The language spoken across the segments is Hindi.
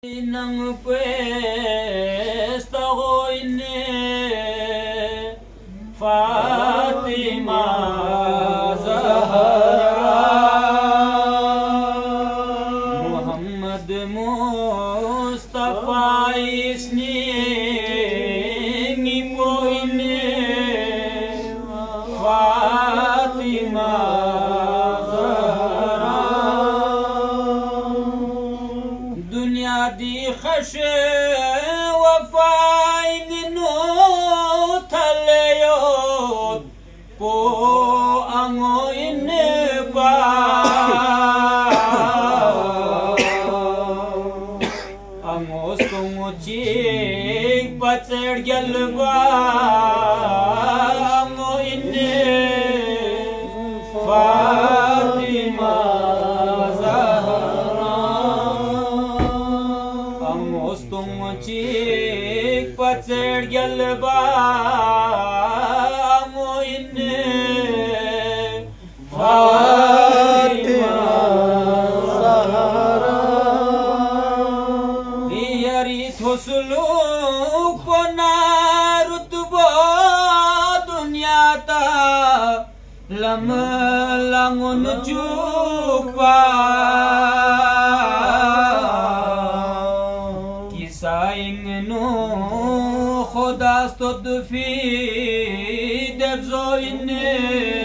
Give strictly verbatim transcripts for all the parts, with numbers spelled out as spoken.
Nang questa goine Fatima Zahra Muhammad Mustafa isni ngipoine Fatima दी खश वफाइन नो थलयो को अंगो इन बा अंगो सोची बचड़ गलबा अंगो इन फातिमा चीक पचड़ गलबा मोइन फातिमा ज़हरा यारी थोसलू को नारुतबो दुनिया ता लम लंगुन चुपा Saingnu Khodastod fi debzo inne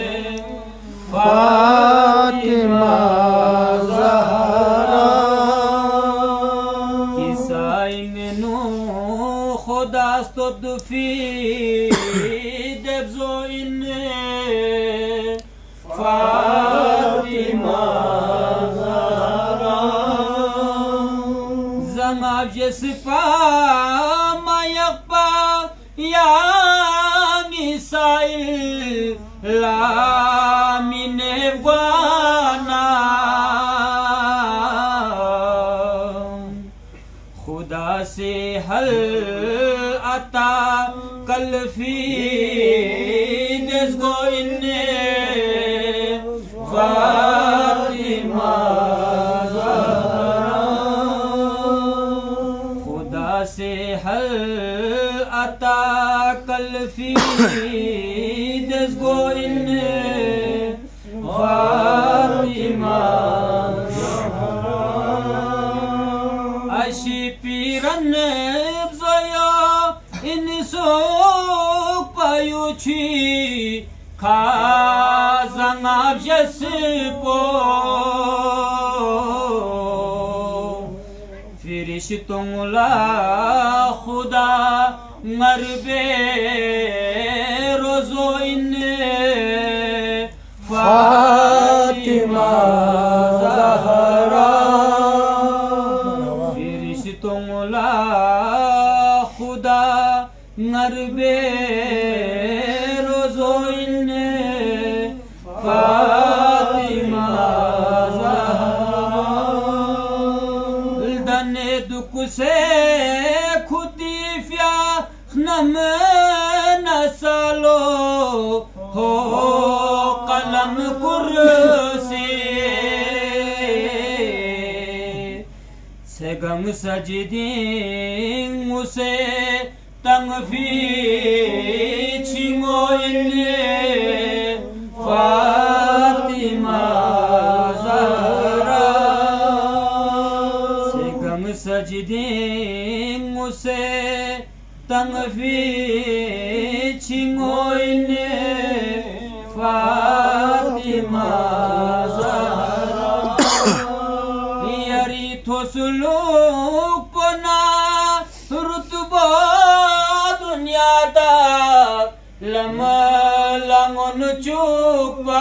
Fatima Zahra Ki saingnu Khodastod fi debzo inne Fatima Jesipa mayakpa ya misail la minevana खुदा से हल आता कल फी desgo inne Fatima से हल आता कल फी दसगो इन फातिमा अशी पीरन ज़या इन सो पायुची खाज़ंगाब जसपो फिरिश्तोंला खुदा मरबे रोज़ो इन्ने फातिमा ज़हरा फिरिश्तोंला खुदा मरबे रोज़ो इन्ने फातिमा से खुदी फ्या नम नसलो हो कलम कुर्सी से गम सजदी मुसे तंग फी छिंगो इन्ने फातिमा सजदीं मुसे तंग फी छिंगो इन्ने फातिमा ज़हरा यारी थोसलू को ना रुतबो दुनिया दा लम लंगुन चुपा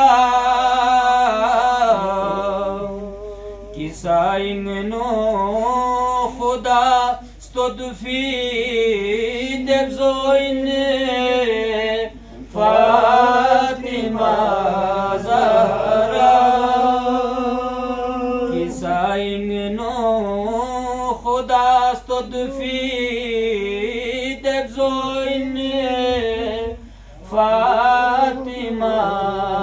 Saingnu Khuda stod fi debzo inne Fatima Zahra Ki saingnu Khuda stod fi debzo inne Fatima